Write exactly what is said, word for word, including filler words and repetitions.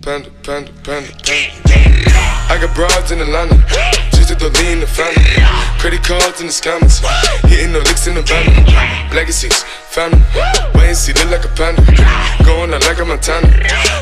panda, panda, panda, panda. I got broads in Atlanta, just to the lean the family. Credit cards in the scammers, hitting the licks in the van. Legacies, family, wait and see, look like a panda. Going out like a Montana.